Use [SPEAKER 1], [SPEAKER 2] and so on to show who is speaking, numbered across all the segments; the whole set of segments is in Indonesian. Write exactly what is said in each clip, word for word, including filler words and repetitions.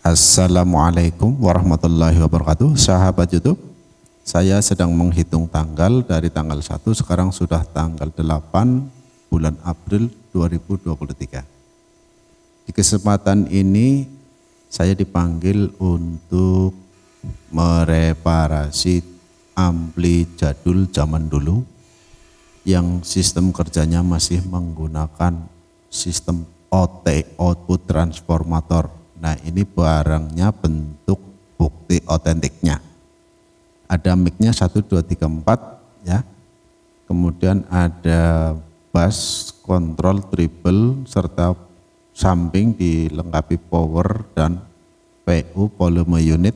[SPEAKER 1] Assalamualaikum warahmatullahi wabarakatuh. Sahabat YouTube, saya sedang menghitung tanggal dari tanggal satu, sekarang sudah tanggal delapan bulan April dua ribu dua puluh tiga. Di kesempatan ini saya dipanggil untuk mereparasi ampli jadul zaman dulu yang sistem kerjanya masih menggunakan sistem O T, output transformator. Nah, ini barangnya bentuk bukti otentiknya. Ada mic-nya satu, dua, tiga, empat ya. Kemudian ada bass, kontrol, treble, serta samping dilengkapi power dan P U volume unit.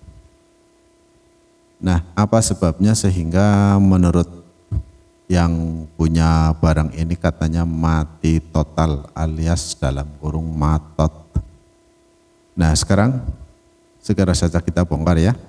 [SPEAKER 1] Nah, apa sebabnya sehingga menurut yang punya barang ini katanya mati total alias dalam kurung matot. Nah, sekarang segera saja kita bongkar ya.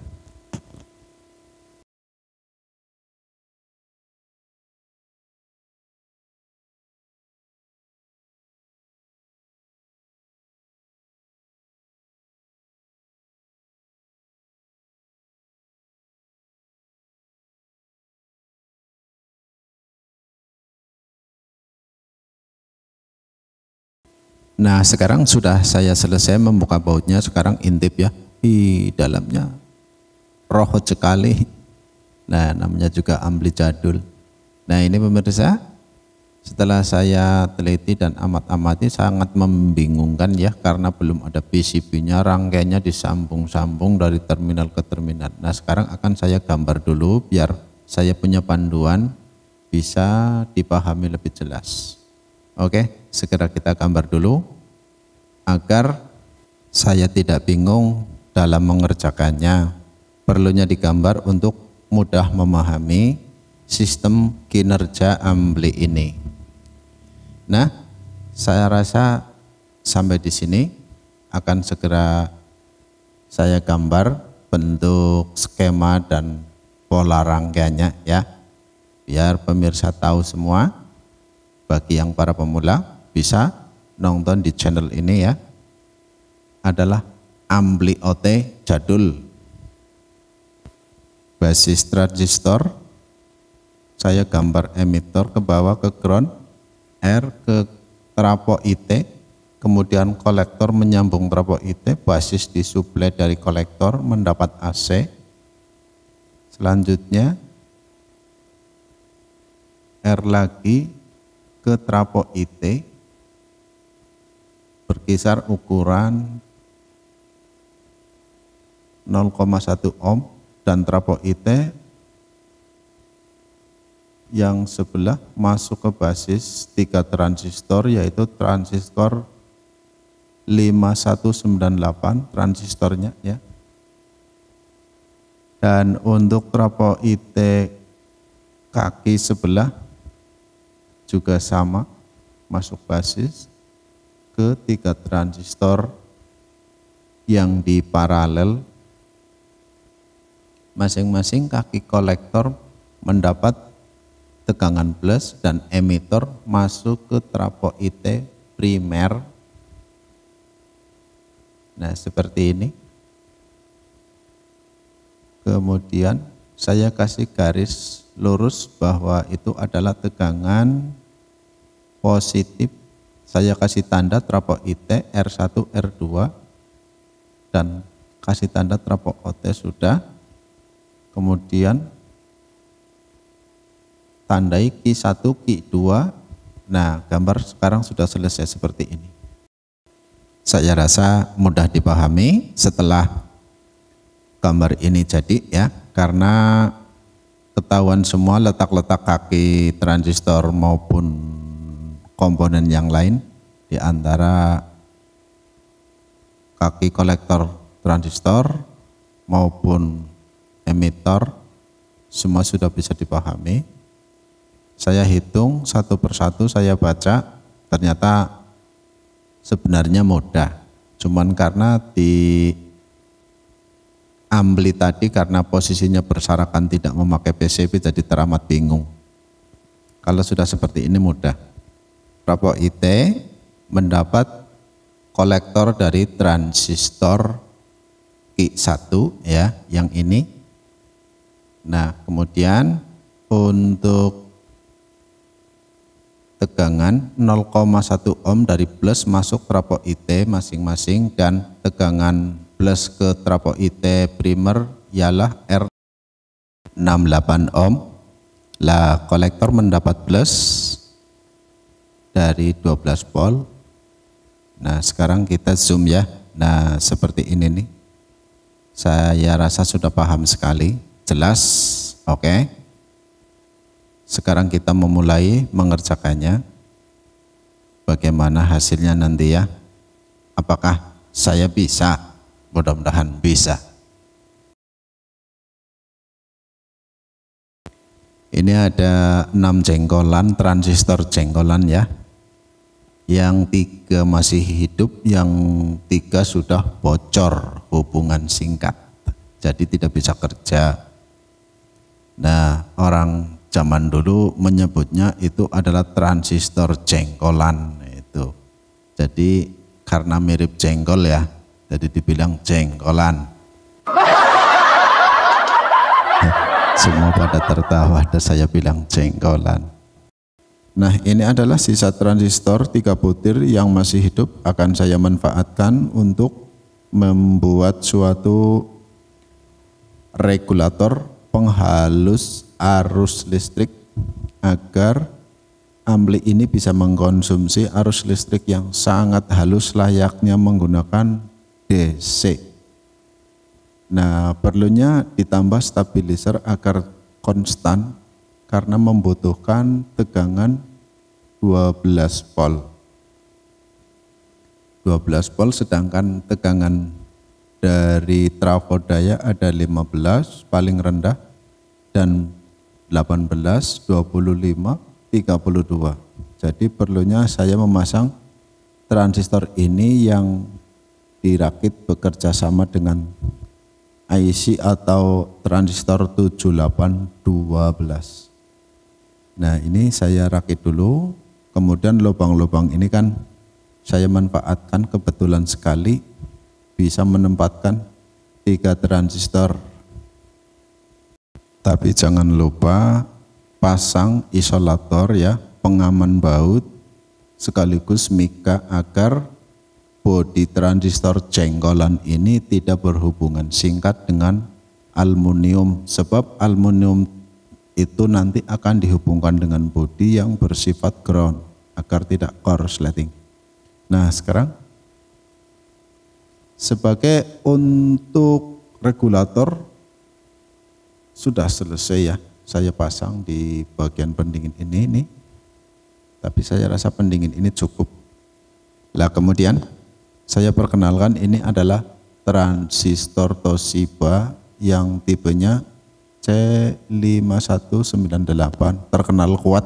[SPEAKER 1] Nah, sekarang sudah saya selesai membuka bautnya, sekarang intip ya. Di dalamnya rohot sekali. Nah, namanya juga ampli jadul. Nah, ini pemirsa, setelah saya teliti dan amat-amati sangat membingungkan ya, karena belum ada P C B-nya, rangkaiannya disambung-sambung dari terminal ke terminal. Nah, sekarang akan saya gambar dulu biar saya punya panduan bisa dipahami lebih jelas. Oke, segera kita gambar dulu agar saya tidak bingung dalam mengerjakannya. Perlunya digambar untuk mudah memahami sistem kinerja ampli ini. Nah, saya rasa sampai di sini akan segera saya gambar bentuk skema dan pola rangkaiannya ya, biar pemirsa tahu semua. Bagi yang para pemula bisa nonton di channel ini ya, adalah ampli O T jadul, basis transistor, saya gambar emitor ke bawah ke ground, R ke trapo I T, kemudian kolektor menyambung trapo I T, basis disuplai dari kolektor mendapat A C, selanjutnya R lagi ke trapo I T berkisar ukuran nol koma satu ohm dan trapo I T yang sebelah masuk ke basis tiga transistor, yaitu transistor lima satu sembilan delapan transistornya ya. Dan untuk trapo I T kaki sebelah juga sama, masuk basis ke tiga transistor yang di paralel. Masing-masing kaki kolektor mendapat tegangan plus dan emitor masuk ke trapo I T primer. Nah, seperti ini. Kemudian saya kasih garis lurus bahwa itu adalah tegangan positif. Saya kasih tanda trapo I T R satu R dua dan kasih tanda trapo O T sudah. Kemudian tandai Q satu Q dua. Nah, gambar sekarang sudah selesai seperti ini. Saya rasa mudah dipahami setelah gambar ini jadi ya, karena ketahuan semua letak-letak kaki transistor maupun komponen yang lain, di antara kaki kolektor transistor maupun emitor, semua sudah bisa dipahami. Saya hitung satu persatu, saya baca, ternyata sebenarnya mudah. Cuman karena di ampli tadi karena posisinya berserakan tidak memakai P C B jadi teramat bingung. Kalau sudah seperti ini mudah. Trapo I T mendapat kolektor dari transistor Q satu ya, yang ini. Nah, kemudian untuk tegangan nol koma satu ohm dari plus masuk trafo I T masing-masing, dan tegangan plus ke trafo I T primer ialah R enam puluh delapan ohm. Lah, kolektor mendapat plus dari dua belas volt. Nah, sekarang kita zoom ya. Nah, seperti ini nih. Saya rasa sudah paham sekali, jelas, oke. Okay. Sekarang kita memulai mengerjakannya. Bagaimana hasilnya nanti ya? Apakah saya bisa? Mudah-mudahan bisa. Ini ada enam jenggolan, transistor jenggolan ya. Yang tiga masih hidup, yang tiga sudah bocor hubungan singkat. Jadi tidak bisa kerja. Nah, orang zaman dulu menyebutnya itu adalah transistor jenggolan itu. Jadi karena mirip jengkol ya, jadi dibilang jenggolan. Semua pada tertawa dan saya bilang jenggolan. Nah, ini adalah sisa transistor tiga butir yang masih hidup, akan saya manfaatkan untuk membuat suatu regulator penghalus arus listrik agar ampli ini bisa mengkonsumsi arus listrik yang sangat halus layaknya menggunakan D C. Nah, perlunya ditambah stabilizer agar konstan karena membutuhkan tegangan dua belas volt. dua belas volt, sedangkan tegangan dari trafo daya ada lima belas paling rendah dan delapan belas, dua puluh lima, tiga puluh dua. Jadi perlunya saya memasang transistor ini yang dirakit bekerja sama dengan I C atau transistor tujuh delapan dua belas. Nah, ini saya rakit dulu, kemudian lubang-lubang ini kan saya manfaatkan kebetulan sekali bisa menempatkan tiga transistor. Tapi jangan lupa pasang isolator ya, pengaman baut sekaligus mika agar bodi transistor jenggolan ini tidak berhubungan singkat dengan aluminium, sebab aluminium itu nanti akan dihubungkan dengan bodi yang bersifat ground agar tidak korsleting. Nah, sekarang sebagai untuk regulator sudah selesai ya, saya pasang di bagian pendingin ini nih. Tapi saya rasa pendingin ini cukup. Lah, kemudian saya perkenalkan, ini adalah transistor Toshiba yang tipenya C lima satu sembilan delapan, terkenal kuat.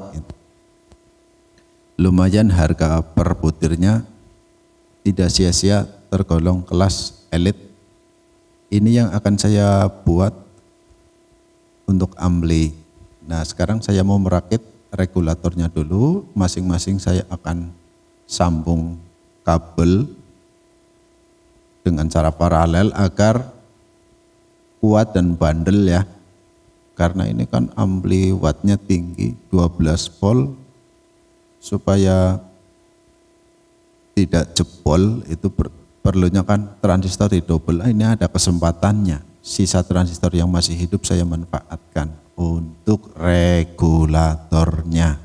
[SPEAKER 1] Lumayan harga per butirnya, tidak sia-sia tergolong kelas elit. Ini yang akan saya buat untuk ampli. Nah, sekarang saya mau merakit regulatornya dulu. Masing-masing saya akan sambung kabel dengan cara paralel agar kuat dan bandel ya. Karena ini kan ampli wattnya tinggi, dua belas volt, supaya tidak jebol itu perlunya kan transistor didobel. Ini ada kesempatannya. Sisa transistor yang masih hidup saya manfaatkan untuk regulatornya.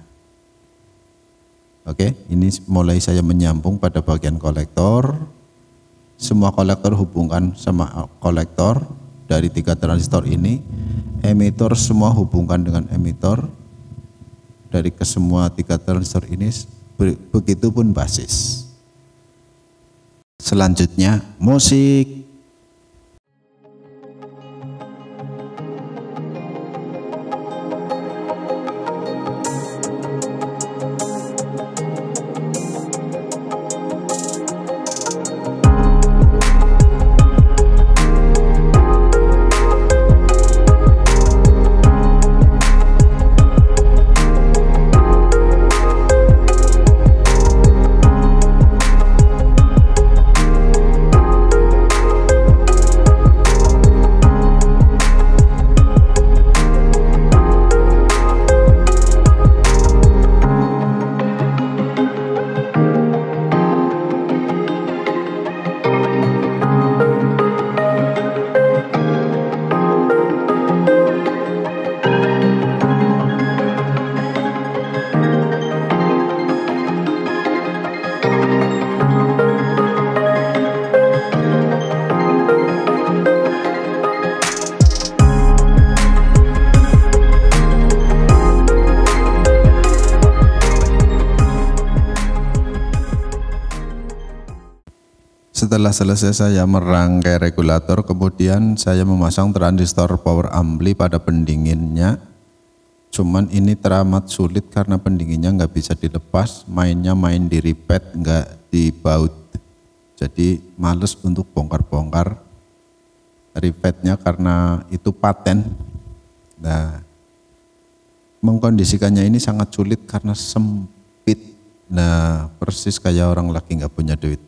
[SPEAKER 1] Oke, ini mulai saya menyambung pada bagian kolektor. Semua kolektor hubungkan sama kolektor dari tiga transistor ini. Emitor semua hubungkan dengan emitor dari kesemua tiga transistor ini. Begitupun basis. Selanjutnya musik. setelah selesai saya merangkai regulator, kemudian saya memasang transistor power ampli pada pendinginnya. Cuman ini teramat sulit karena pendinginnya nggak bisa dilepas, mainnya main di ripet, nggak di baut. Jadi males untuk bongkar-bongkar ripetnya karena itu paten. Nah, mengkondisikannya ini sangat sulit karena sempit. Nah, persis kayak orang lagi nggak punya duit.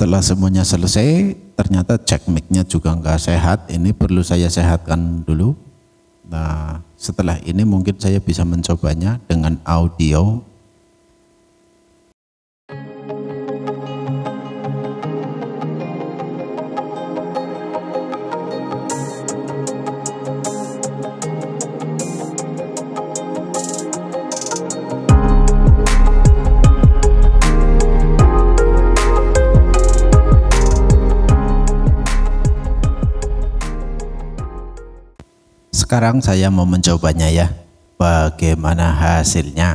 [SPEAKER 1] setelah semuanya selesai, ternyata cek mic-nya juga nggak sehat. Ini perlu saya sehatkan dulu. Nah, setelah ini mungkin saya bisa mencobanya dengan audio. Sekarang saya mau mencobanya ya, bagaimana hasilnya.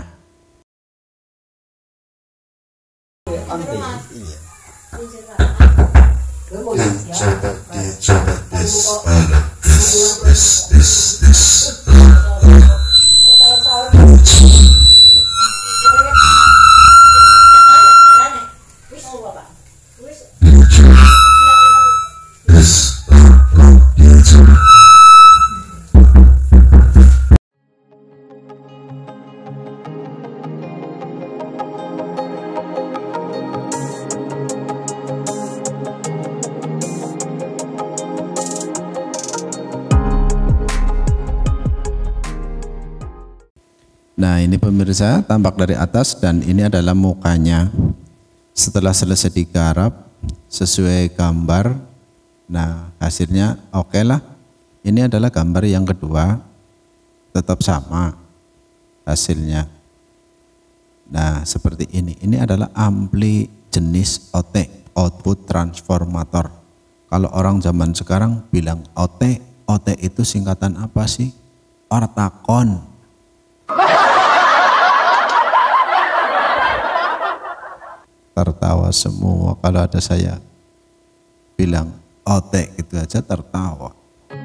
[SPEAKER 1] Nah, ini pemirsa tampak dari atas dan ini adalah mukanya. Setelah selesai digarap sesuai gambar, nah hasilnya oke okay lah. Ini adalah gambar yang kedua, tetap sama hasilnya. Nah, seperti ini. Ini adalah ampli jenis O T, output transformator. Kalau orang zaman sekarang bilang O T, O T itu singkatan apa sih? Ortakon. Tertawa semua kalau ada saya bilang O T gitu aja tertawa.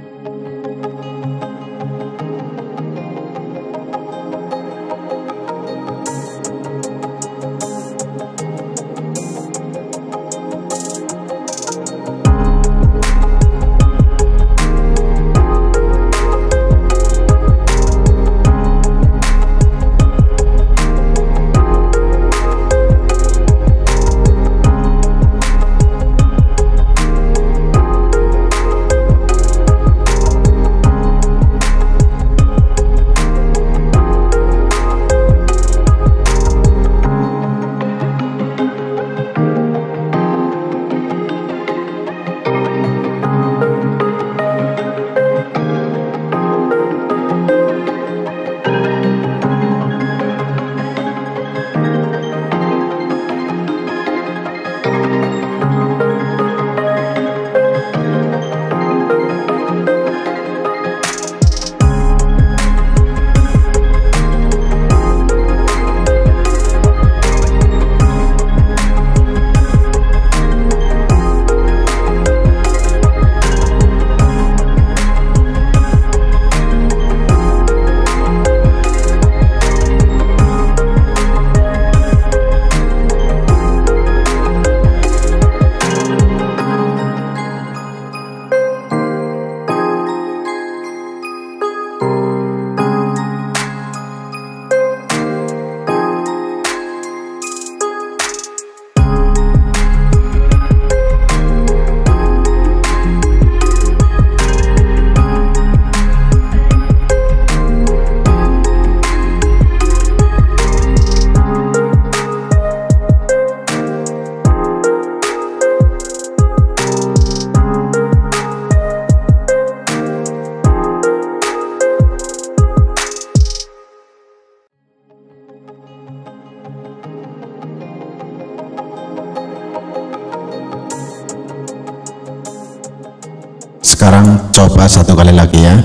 [SPEAKER 1] Sekarang coba satu kali lagi ya.